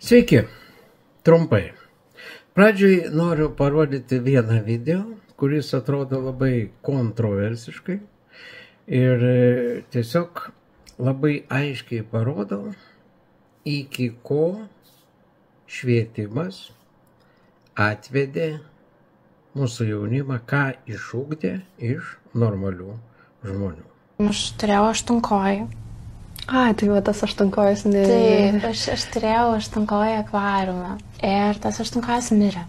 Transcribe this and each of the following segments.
Sveiki, trumpai. Pradžiai noriu parodyti vieną video, kuris atrodo labai kontroversiškai ir tiesiog labai aiškiai parodo, iki ko švietimas atvedė mūsų jaunimą, ką išugdė iš normalių žmonių. Aš turėjau aštunkojį. Ai, tai va tas aštunkojas ne. Taip, aš turėjau aštunkojį akvariumą ir tas aštunkojas mirė.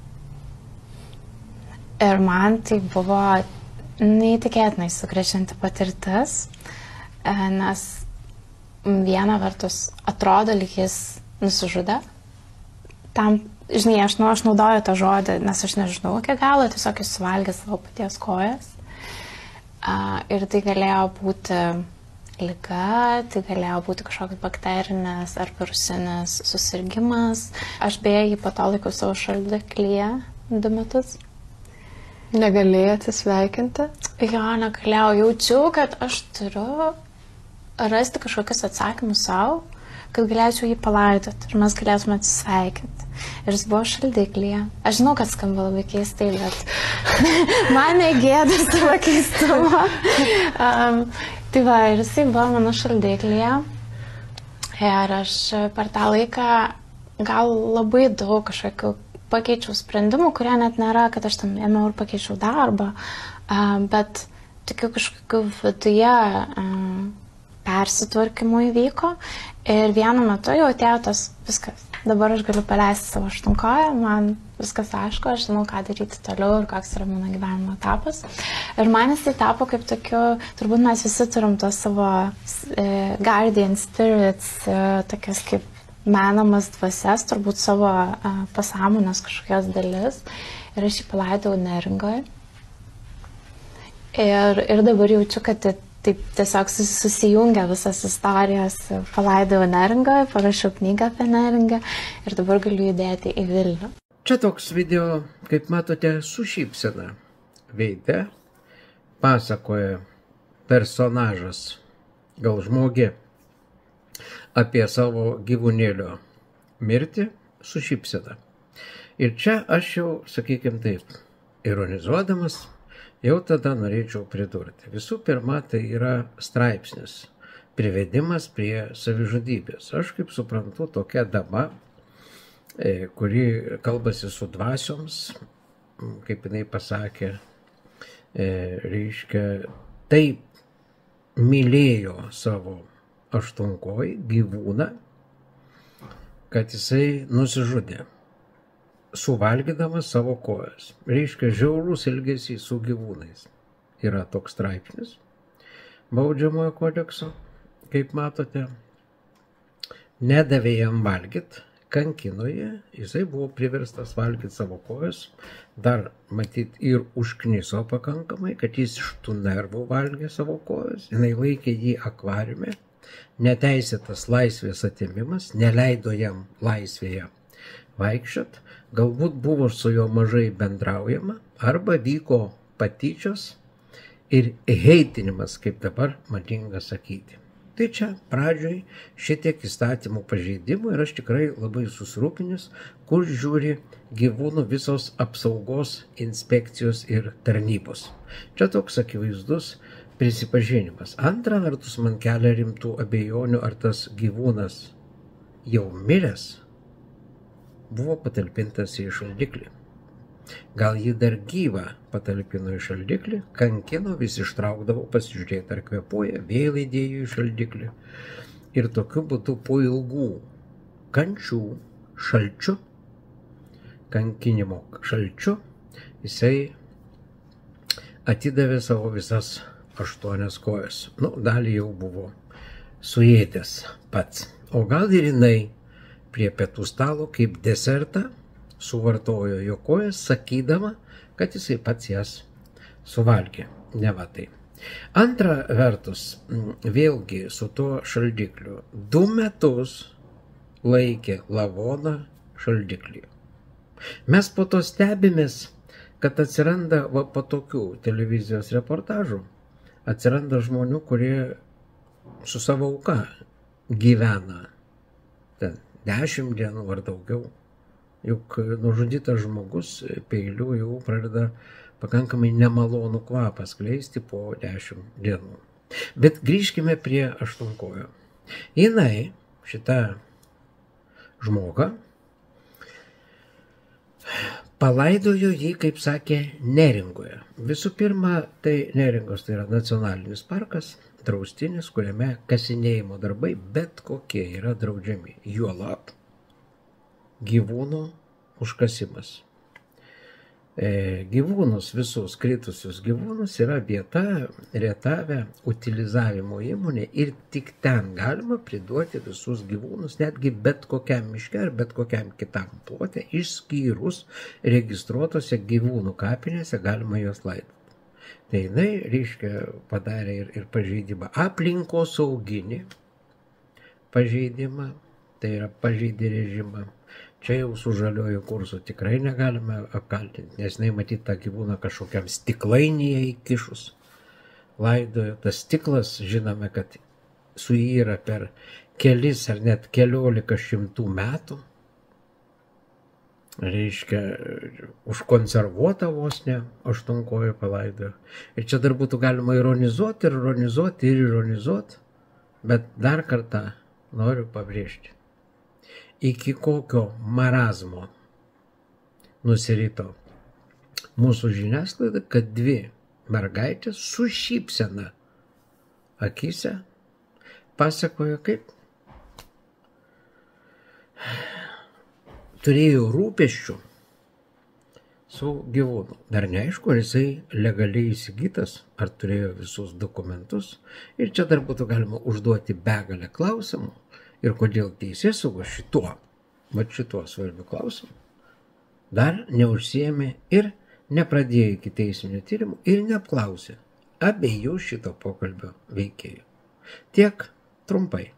Ir man tai buvo neįtikėtinai sukrečianti patirtis, nes viena vertus atrodo, lyg jis nusižudė. Tam, žinai, aš naudoju tą žodį, nes aš nežinau iki galo, tiesiog jis suvalgė savo paties kojas. Ir tai galėjo būti liga, tai galėjo būti kažkoks bakterinis ar virusinis susirgimas. Aš beje jį po to laikau savo šaldiklyje 2 metus. Negalėjai atsisveikinti? Jo, negalėjau. Jaučiau, kad aš turiu rasti kažkokius atsakymus savo, kad galėčiau jį palaidoti ir mes galėtume atsisveikinti. Ir jis buvo šaldiklyje. Aš žinau, kad skamba labai keistai, bet man negėda savo keistumo. Tai va, ir jisai buvo mano šaldiklyje. Ir aš per tą laiką gal labai daug kažkokių pakeičiau sprendimų, kurie net nėra, kad aš tam ėmiau ir pakeičiau darbą. Bet tokių kažkokių viduje persitvarkymų įvyko. Ir vienu metu jau atėjo tas viskas. Dabar aš galiu paleisti savo aštunkoją, man viskas aišku, aš žinau, ką daryti toliau ir koks yra mano gyvenimo etapas. Ir man jisai tapo kaip tokiu, turbūt mes visi turim tos savo guardian spirits, tokias kaip menamas dvasias, turbūt savo pasąmonės kažkokios dalis. Ir aš jį palaidau Neringoje. Ir dabar jaučiu, kad taip tiesiog susijungia visas istorijas. Palaidau Neringoje, parašiau knygą apie Neringą ir dabar galiu judėti į Vilnių. Čia toks video, kaip matote, su šypsena veide pasakoja personažas, gal žmogė, apie savo gyvūnėlio mirtį su šypsena. Ir čia aš jau, sakykime taip, ironizuodamas, jau tada norėčiau pridurti. Visų pirma, tai yra straipsnis, privedimas prie savižudybės. Aš kaip suprantu, tokia dama, kuri kalbasi su dvasioms, kaip jinai pasakė, reiškia, taip mylėjo savo aštunkojį gyvūną, kad jisai nusižudė, suvalgydamas savo kojas. Reiškia, žiaurus elgesys su gyvūnais. Yra toks straipsnis baudžiamojo kodekso, kaip matote. Nedavė jam valgyti, kankino jį, jisai buvo priverstas valgyti savo kojas, dar matyt ir užkniso pakankamai, kad jis iš tų nervų valgė savo kojas, jinai laikė jį akvariume, neteisėtas laisvės atėmimas, neleido jam laisvėje vaikščiot, galbūt buvo su juo mažai bendraujama, arba vyko patyčios ir heitinimas, kaip dabar madinga sakyti. Tai čia pradžioj šitiek įstatymų pažeidimų ir aš tikrai labai susirūpinęs, kur žiūri gyvūnų visos apsaugos inspekcijos ir tarnybos. Čia toks akivaizdus prisipažinimas. Antra vertus, man kelia rimtų abejonių, ar tas gyvūnas jau miręs buvo patalpintas į šaldiklį. Gal jį dar gyvą patalpino į šaldiklį, kankino, vis ištraukdavo pasižiūrėti, ar kvėpuoja, vėl įdėjo į šaldiklį. Ir tokiu būdu po ilgų kančių, šalčių, kankinimo šalčių, jisai atidavė savo visas 8 kojas. Dalį jau buvo suėdęs pats. O gal ir jinai prie pietų stalo kaip desertą suvartojo jo kojas, sakydama, kad jisai pats jas suvalgė. Ne va tai. Antra vertus, vėlgi su tuo šaldikliu, 2 metus laikė lavoną šaldiklyje. Mes po to stebimės, kad atsiranda po tokių televizijos reportažų, atsiranda žmonių, kurie su savo auka gyvena ten 10 dienų ar daugiau. Juk nužudytas žmogus peiliu jau pradeda pakankamai nemalonų kvapą skleisti po 10 dienų. Bet grįžkime prie aštunkojo. Jinai, šita žmoga, palaidojo jį, kaip sakė, Neringoje. Visų pirma, tai Neringos tai yra nacionalinis parkas, draustinis, kuriame kasinėjimo darbai bet kokie yra draudžiami. Juolab gyvūnų užkasimas. Gyvūnus, visus kritusius gyvūnus yra vieta rietavę utilizavimo įmonė ir tik ten galima priduoti visus gyvūnus, netgi bet kokiam miške ar bet kokiam kitam plote, išskyrus registruotose gyvūnų kapinėse galima juos laidoti. Tai jinai, reiškia, padarė ir pažeidimą aplinkosauginį pažeidimą, tai yra pažeidė režimą. Čia jau su žaliuoju kursu tikrai negalime apkaltinti, nes jinai matyt tą gyvūną kažkokiam stiklainyje įkišus laidojo. Tas stiklas, žinome, kad suyra per kelis ar net 1100 metų. Reiškia, užkonservuota vos ne aštunkojų palaidojo. Ir čia dar būtų galima ironizuoti, bet dar kartą noriu pabrėžti. Iki kokio marazmo nusirito mūsų žiniasklaida, kad 2 mergaitės su šypsena akise pasakojo, kaip turėjo rūpesčių su gyvūnu. Dar neaišku, ar jisai legaliai įsigytas, ar turėjo visus dokumentus. Ir čia dar būtų galima užduoti begalę klausimų. Ir kodėl teisėsauga šituo svarbiu klausimu dar neužsiėmė ir nepradėjo ikiteisminio tyrimų ir neapklausė abiejų šito pokalbio veikėjų. Tiek trumpai.